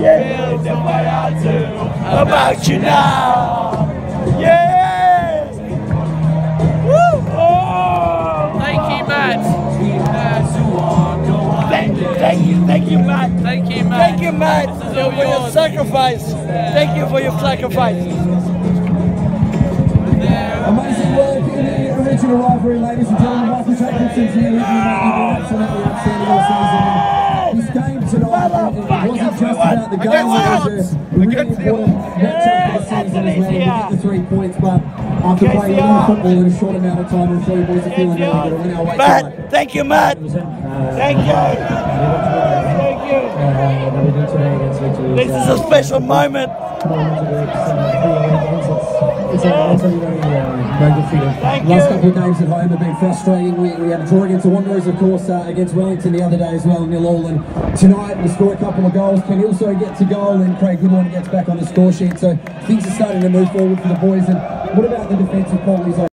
Yeah, the way I do about you now. Yeah. Woo. Oh. Thank you, Matt. Thank you, Matt. Thank you, Matt. Thank you, Matt, This is for all your yours. sacrifice. Thank you for your sacrifice. Amazing work in the original rivalry, ladies and gentlemen. Michael Jacobson's here with you, mate. You've been absolutely outstanding all season. This game tonight, it wasn't just about the game, it was a really important matchup for the season as well. We get the 3 points, but after playing a lot of football in a short amount of time, I'm sure you boys are feeling really good. We're now waiting. Matt, thank you, Matt. Thank you. Thank you. This is a special moment. Thank you. Last couple of games at home have been frustrating. We had a draw against the Wanderers, of course, against Wellington the other day as well, 0-0. And tonight we score a couple of goals. Kenny also gets a goal, and Craig Goodwin gets back on the score sheet. So things are starting to move forward for the boys. And what about the defensive qualities?